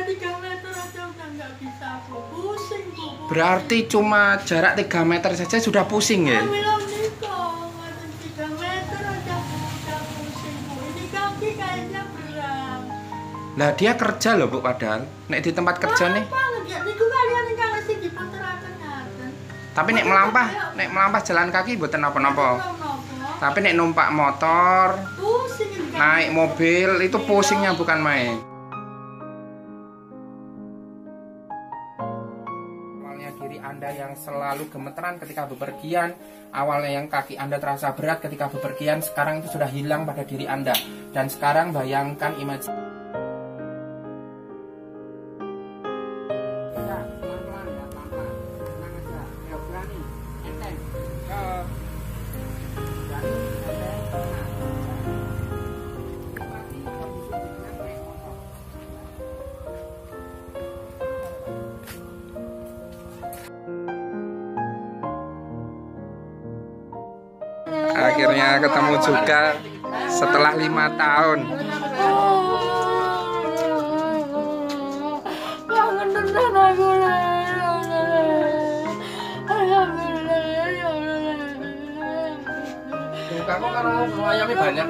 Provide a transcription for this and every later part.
3 meter aja udah nggak bisa, Bu. Pusing, Bu. Berarti cuma jarak 3 meter saja sudah pusing ya? Bilang Niko, 3 meter aja Bu, udah pusing, Bu. Ini kaki kayaknya berat. Lah dia kerja loh Bu padahal. Nek di tempat kerja nih. Ya niku kalian ingkang mesti diputeraken ngaten. Tapi nek melampah jalan kaki mboten napa-napa. Tapi nek numpak motor, pusing, naik mobil itu pusingnya bukan main. Awalnya diri Anda yang selalu gemeteran ketika bepergian, awalnya yang kaki Anda terasa berat ketika bepergian, sekarang itu sudah hilang pada diri Anda. Dan sekarang bayangkan imajinasi. Akhirnya ketemu juga setelah 5 tahun. Kangen tenan aku. Kamu kalau ayamnya banyak.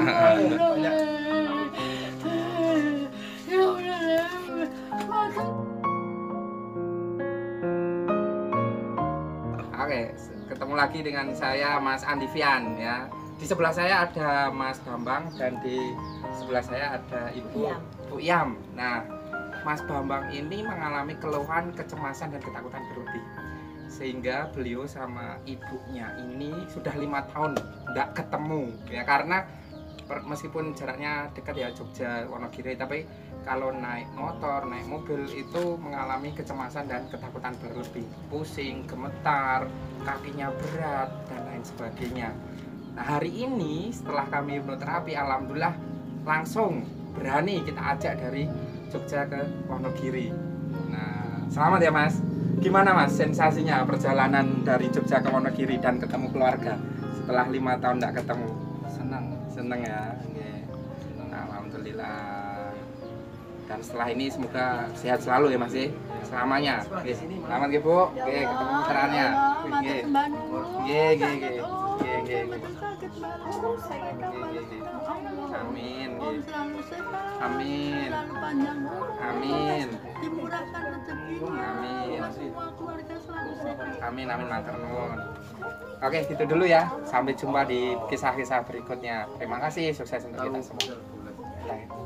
Oke, ketemu lagi dengan saya Mas Andivian ya. Di sebelah saya ada Mas Bambang dan di sebelah saya ada Ibu Yam. Nah, Mas Bambang ini mengalami keluhan kecemasan dan ketakutan berlebih. Sehingga beliau sama ibunya ini sudah 5 tahun tidak ketemu ya, karena meskipun jaraknya dekat ya Jogja Wonogiri, tapi kalau naik motor, naik mobil itu mengalami kecemasan dan ketakutan berlebih, pusing, gemetar, kakinya berat dan lain sebagainya. Nah, hari ini setelah kami hipnoterapi, alhamdulillah langsung berani kita ajak dari Jogja ke Wonogiri. Nah, selamat ya Mas. Gimana Mas sensasinya perjalanan dari Jogja ke Wonogiri dan ketemu keluarga setelah 5 tahun tidak ketemu? Senang ya. Alhamdulillah. Dan setelah ini semoga sehat selalu ya Mas ya, selamanya. Selamat ya Bu. Oke, ketemu putranya. Amin. Amin. Amin. Dimurahkan rezekinya. Amin. Semua keluarga selalu sehat. Amin, matur nuwun. Oke, gitu dulu ya. Sampai jumpa di kisah-kisah berikutnya. Terima kasih, sukses untuk kita semua.